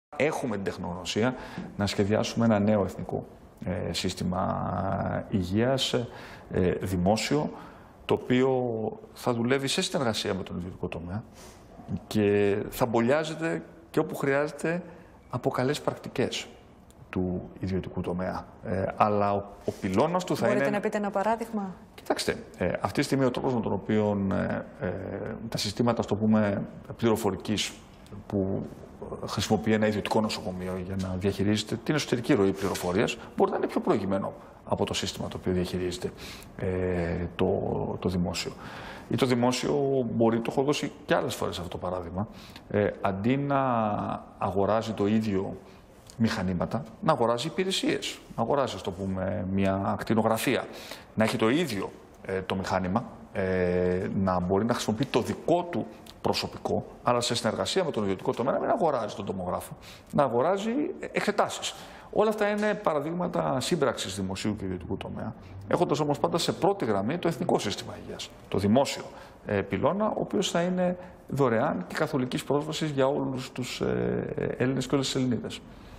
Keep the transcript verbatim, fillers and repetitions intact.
Έχουμε την τεχνογνωσία να σχεδιάσουμε ένα νέο εθνικό ε, σύστημα υγείας, ε, δημόσιο, το οποίο θα δουλεύει σε συνεργασία με τον ιδιωτικό τομέα και θα μπολιάζεται και όπου χρειάζεται από καλές πρακτικές του ιδιωτικού τομέα. Ε, αλλά ο, ο πυλώνας του θα Μπορείτε είναι... Μπορείτε να πείτε ένα παράδειγμα? Κοιτάξτε, ε, αυτή τη στιγμή ο τρόπος με τον οποίο ε, ε, τα συστήματα, στο πούμε, πληροφορικής που χρησιμοποιεί ένα ιδιωτικό νοσοκομείο για να διαχειρίζεται την εσωτερική ροή πληροφορίας, μπορεί να είναι πιο προηγμένο από το σύστημα το οποίο διαχειρίζεται ε, το, το δημόσιο. Ή το δημόσιο μπορεί, το έχω δώσει και άλλες φορές αυτό το παράδειγμα, ε, αντί να αγοράζει το ίδιο μηχανήματα, να αγοράζει υπηρεσίες. Να αγοράζει, ας το πούμε, μια ακτινογραφία. Να έχει το ίδιο ε, το μηχάνημα, ε, να μπορεί να χρησιμοποιεί το δικό του προσωπικό, αλλά σε συνεργασία με τον ιδιωτικό τομέα, να μην αγοράζει τον τομογράφο, να αγοράζει εξετάσεις. Όλα αυτά είναι παραδείγματα σύμπραξης δημοσίου και ιδιωτικού τομέα, έχοντας όμως πάντα σε πρώτη γραμμή το εθνικό σύστημα υγείας, το δημόσιο ε, πυλώνα, ο οποίος θα είναι δωρεάν και καθολικής πρόσβασης για όλους τους ε, Έλληνες και όλες τις Ελληνίδες.